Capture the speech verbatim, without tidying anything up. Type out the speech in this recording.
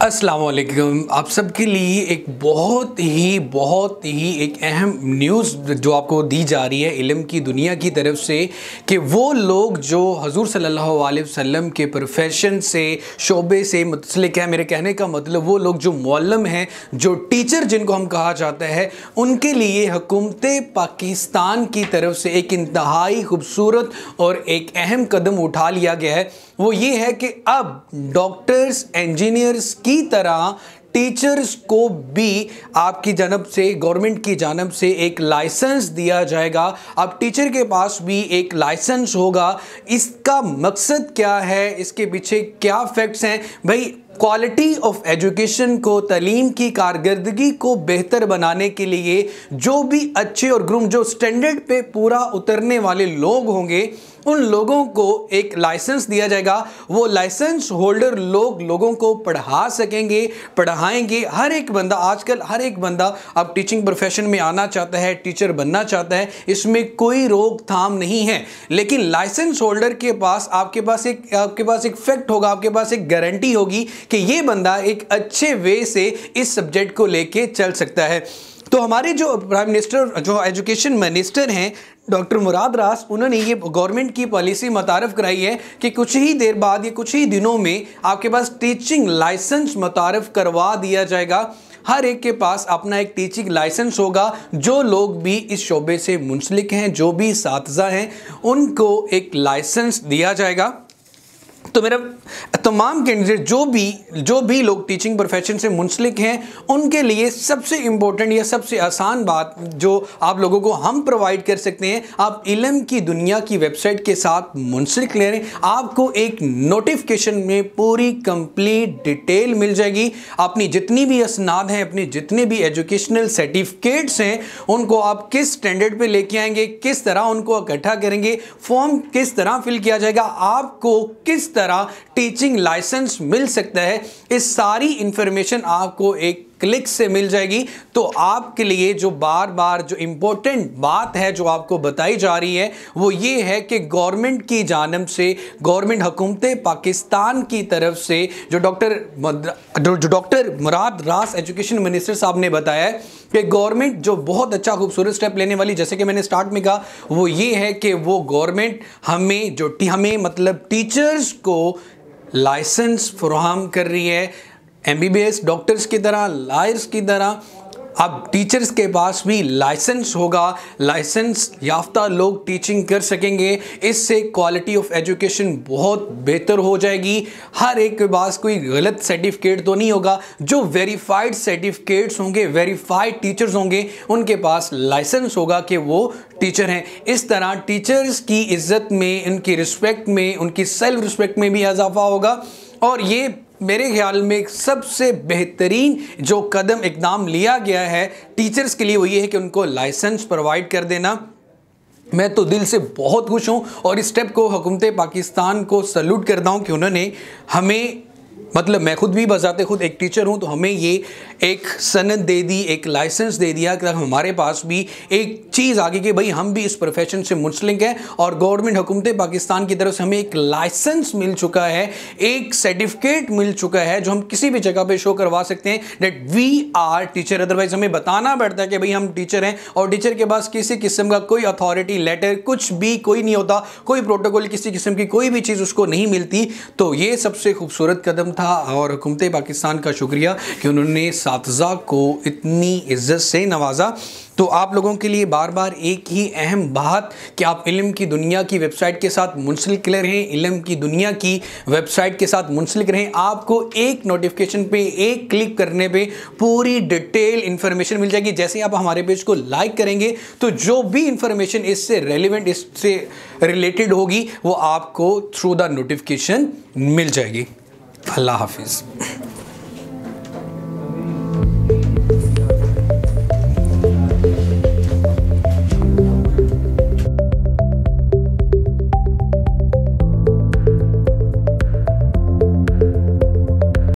अस्सलाम वालेकुम। आप सबके लिए एक बहुत ही बहुत ही एक अहम न्यूज़ जो आपको दी जा रही है इल्म की दुनिया की तरफ से कि वो लोग जो हजूर सल्लल्लाहु अलैहि वसल्लम के प्रोफेशन से शोबे से मुतसलिक है, मेरे कहने का मतलब वो लोग जो मुअल्लिम हैं, जो टीचर जिनको हम कहा जाता है, उनके लिए हुकूमत पाकिस्तान की तरफ से एक इंतहाई खूबसूरत और एक अहम कदम उठा लिया गया है। वो ये है कि अब डॉक्टर्स इंजीनियर्स की तरह टीचर्स को भी आपकी जानब से, गवर्नमेंट की जानब से एक लाइसेंस दिया जाएगा। अब टीचर के पास भी एक लाइसेंस होगा। इसका मकसद क्या है, इसके पीछे क्या फैक्ट्स हैं भाई? क्वालिटी ऑफ एजुकेशन को, तालीम की कारकर्दगी को बेहतर बनाने के लिए जो भी अच्छे और ग्रूम, जो स्टैंडर्ड पे पूरा उतरने वाले लोग होंगे, उन लोगों को एक लाइसेंस दिया जाएगा। वो लाइसेंस होल्डर लोग लोगों को पढ़ा सकेंगे, पढ़ाएंगे। हर एक बंदा, आजकल हर एक बंदा अब टीचिंग प्रोफेशन में आना चाहता है, टीचर बनना चाहता है, इसमें कोई रोकथाम नहीं है। लेकिन लाइसेंस होल्डर के पास, आपके पास एक आपके पास एक फैक्ट होगा, आपके पास एक गारंटी होगी कि ये बंदा एक अच्छे वे से इस सब्जेक्ट को लेके चल सकता है। तो हमारे जो प्राइम मिनिस्टर, जो एजुकेशन मिनिस्टर हैं डॉक्टर मुराद रास, उन्होंने ये गवर्नमेंट की पॉलिसी मुतारफ़ कराई है कि कुछ ही देर बाद या कुछ ही दिनों में आपके पास टीचिंग लाइसेंस मुतारफ़ करवा दिया जाएगा। हर एक के पास अपना एक टीचिंग लाइसेंस होगा। जो लोग भी इस शोबे से मुंसलिक हैं, जो भी साथीज़ा हैं, उनको एक लाइसेंस दिया जाएगा। तो मेरा तमाम कैंडिडेट, जो भी जो भी लोग टीचिंग प्रोफेशन से मुंसलिक हैं, उनके लिए सबसे इम्पोर्टेंट या सबसे आसान बात जो आप लोगों को हम प्रोवाइड कर सकते हैं, आप इल्म की दुनिया की वेबसाइट के साथ मुंसलिक ले रहे हैं। आपको एक नोटिफिकेशन में पूरी कंप्लीट डिटेल मिल जाएगी। अपनी जितनी भी असनाद हैं, अपने जितने भी एजुकेशनल सर्टिफिकेट्स हैं, उनको आप किस स्टैंडर्ड पे लेके आएंगे, किस तरह उनको इकट्ठा करेंगे, फॉर्म किस तरह फिल किया जाएगा, आपको किस तरह टीचिंग लाइसेंस मिल सकता है, इस सारी इंफॉर्मेशन आपको एक क्लिक से मिल जाएगी। तो आपके लिए जो बार बार जो इंपॉर्टेंट बात है जो आपको बताई जा रही है, वो ये है कि गवर्नमेंट की जानब से, गवर्नमेंट हुकूमत पाकिस्तान की तरफ से, जो डॉक्टर जो डॉक्टर मुराद रास एजुकेशन मिनिस्टर साहब ने बताया है कि गवर्नमेंट जो बहुत अच्छा खूबसूरत स्टेप लेने वाली, जैसे कि मैंने स्टार्ट में कहा, वो ये है कि वो गवर्नमेंट हमें जो हमें मतलब टीचर्स को लाइसेंस फराहम कर रही है। M B B S doctors की तरह, लॉयर्स की तरह अब टीचर्स के पास भी लाइसेंस होगा। लाइसेंस याफ्ता लोग टीचिंग कर सकेंगे। इससे क्वालिटी ऑफ एजुकेशन बहुत बेहतर हो जाएगी। हर एक के पास कोई गलत सर्टिफिकेट तो नहीं होगा। जो वेरीफाइड सर्टिफिकेट्स होंगे, वेरीफाइड टीचर्स होंगे, उनके पास लाइसेंस होगा कि वो टीचर हैं। इस तरह टीचर्स की इज्जत में, उनकी रिस्पेक्ट में, उनकी सेल्फ रिस्पेक्ट में भी इजाफा होगा। और ये मेरे ख्याल में सबसे बेहतरीन जो कदम इकदाम लिया गया है टीचर्स के लिए, वो ये है कि उनको लाइसेंस प्रोवाइड कर देना। मैं तो दिल से बहुत खुश हूँ और इस स्टेप को हुकूमत पाकिस्तान को सल्यूट करता हूँ कि उन्होंने हमें, मतलब मैं खुद भी बजाते खुद एक टीचर हूँ, तो हमें ये एक सनद दे दी, एक लाइसेंस दे दिया कि हमारे पास भी एक चीज़ आ गई कि भाई हम भी इस प्रोफेशन से मुंसलिक हैं। और गवर्नमेंट हुकूमत पाकिस्तान की तरफ से हमें एक लाइसेंस मिल चुका है, एक सर्टिफिकेट मिल चुका है जो हम किसी भी जगह पे शो करवा सकते हैं that we are teacher. Otherwise हमें बताना पड़ता है कि भाई हम टीचर हैं, और टीचर के पास किसी किस्म का कोई अथॉरिटी लेटर, कुछ भी कोई नहीं होता, कोई प्रोटोकॉल, किसी किस्म की कोई भी चीज़ उसको नहीं मिलती। तो ये सबसे खूबसूरत कदम था और हुकूमत पाकिस्तान का शुक्रिया कि उन्होंने साथीज़ा को इतनी इज्जत से नवाजा। तो आप लोगों के लिए बार बार एक ही अहम बात कि आप इल्म की दुनिया की वेबसाइट के साथ मुंसलिक रहें, इल्म की दुनिया की वेबसाइट के साथ मुंसलिक रहें। आपको एक नोटिफिकेशन पे, एक क्लिक करने पे पूरी डिटेल इंफॉर्मेशन मिल जाएगी। जैसे आप हमारे पेज को लाइक करेंगे तो जो भी इंफॉर्मेशन इससे रेलिवेंट, इससे रिलेटेड होगी, वो आपको थ्रू द नोटिफिकेशन मिल जाएगी। अल्लाह हाफिज़।